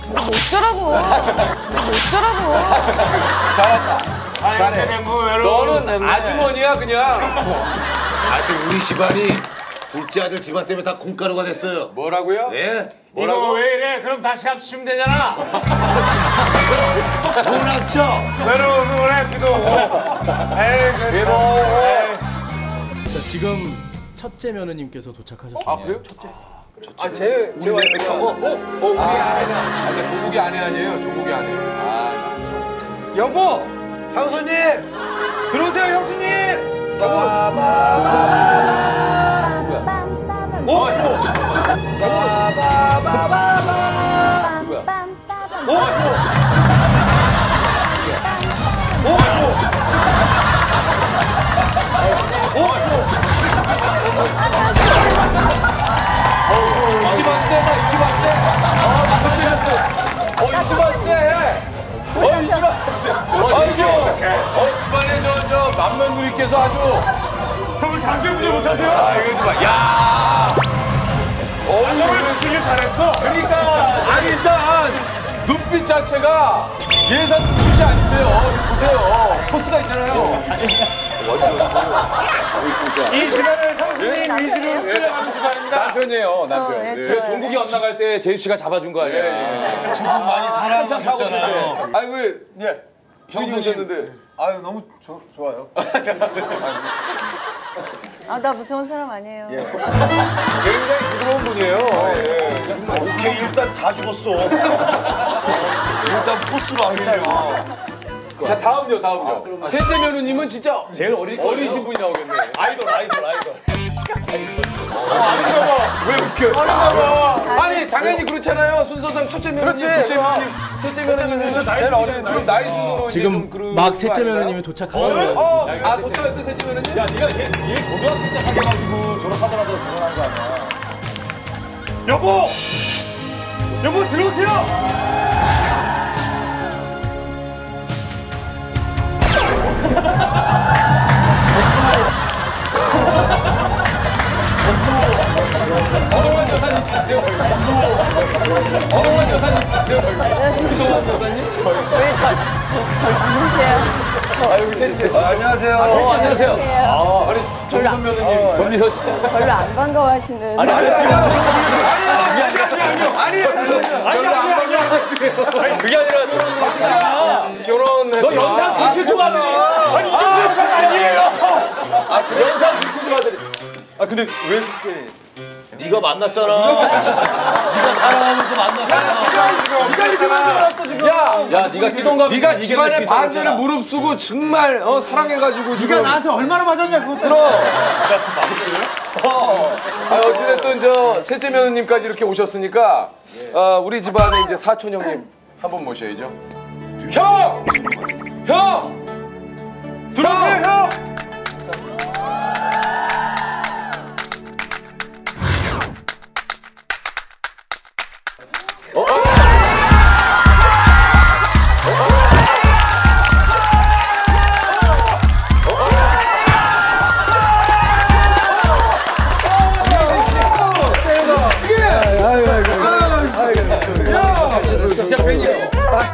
어쩌라고. 어쩌라고. 잘했다. 잘해. 너는 아주머니야 그냥. 하여튼 우리 집안이 둘째 아들 집안 때문에 다 콩가루가 됐어요. 뭐라고요? 예? 이거 왜 이래? 그럼 다시 합치면 되잖아. 돈 합쳐. 외로운 비도 오고. 에이, 자, 지금 첫째 며느님께서 도착하셨습니다. 아 그래요? 첫째. 아, 제 우리 멤버하고 우리 아내는 그러니까 조국이 아내 아니에요. 조국이 아내. 여보. 형수님. 들어오세요, 형수님. 이집안 세다 이집안 세. 이집안 세. 집안에 저 맏며느리께서 아주 형을 강제부재 못하세요? 아 이거 좀 봐. 야. 형을 지키길 잘했어. 그러니까 아니 일단 눈빛 자체가 예산 눈빛이 아니세요. 보세요. 포스가 있잖아요. 이 집안을 형수님 위주로 끌어가는 집안입니다. 남편이에요, 남편. 네, 그 좋아요. 종국이 엇나갈 때 제수 씨가 잡아준 거 아니에요? 두 분 많이 사랑하셨잖아요. 아니 왜? 예. 형님 오셨는데. 아유 너무 좋아요. 아, 나 무서운 사람 아니에요. 굉장히 부드러운 분이에요. 오케이 일단 다 죽었어. 일단 포스로 안 밀려. 자 다음요. 셋째 며느님은 진짜 제일 어리신 분이 나오겠네. 아이돌. 왜 웃겨? 아니 당연히 그렇잖아요. 순서상 첫째 며느님, 둘째 며느님, 셋째 며느님은 제일 어린 그럼 나이 순으로 이제 지금 좀 그런 막 거 셋째 아닌가요? 며느님이 도착하셨어요. 아 도착했어 셋째 며느님? 야 네가 얘 고등학교 때 사귀어가지고 졸업하자마자 결혼한 거 아니야? 여보 들어오세요. 그동안 여사님 주세요. 그동안 여사님 주세요. 그동안 여사님? 왜 절 부르세요? 아 여기 셋째. 안녕하세요. 안녕하세요. 아니 정선 며느님, 전미서 씨. 별로 안 반가워하시는. 별로 안 반가워가지고. 그게 아니라 결혼했구나. 너 영상 그렇게 좋아하더니. 아니 영상 아니에요. 영상 그렇게 좋아하더니. 아 근데 왜 셋째? 네가 만났잖아. 네가 사랑하면서 만났잖아. 네가 이렇게 만들어놨어 지금. 야, 네가 뛰던가. 네가 집안의 반대를 무릅쓰고 정말 사랑해가지고 네가 나한테 얼마나 맞았냐 그것도. 그럼. 어찌됐든 저 셋째 며느님까지 이렇게 오셨으니까 우리 집안의 이제 사촌 형님 한번 모셔야죠. 형! 들어오세요, 형. 진짜 팬이에요.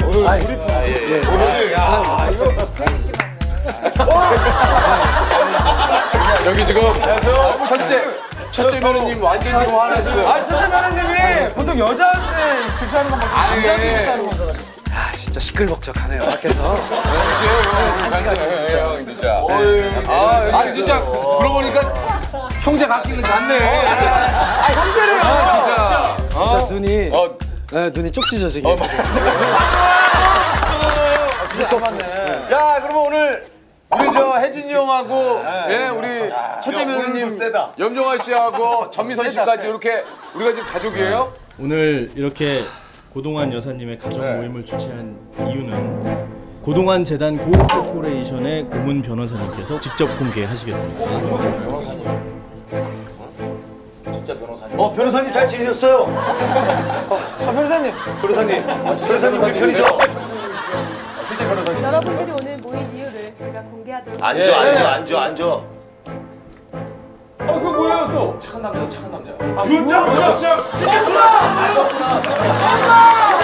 여기 지금 첫째 며느님 완전 지금 화났어요. 아 첫째 며느님이 보통 여자한테 질투하는 건 남자한테 질투하는 거잖아. 아 진짜 시끌벅적하네요 밖에서. 형 진짜. 아니 진짜 그러고 보니까 형제 같기는 같네. 형제래요. 진짜 눈이 눈이 쪽지죠 지금. 진짜 똑같네. 야 그러면 오늘 우리 저 혜진이 형하고 우리 첫째 며느님 세다. 염정아 씨하고 전미선 씨까지 이렇게 우리가 지금 가족이에요? 오늘 이렇게 고동환 여사님의 가정 모임을 주최한 이유는 고동환 재단 고코퍼레이션의 고문 변호사님께서 직접 공개하시겠습니다. 변호사님 잘 지내셨어요? 변호사님. 변호사님 우리 편이죠? 실제 변호사님. 여러분들이 오늘 모인 이유를 제가 공개하도록 앉아. 그거 뭐예요 또? 착한 남자. 진짜.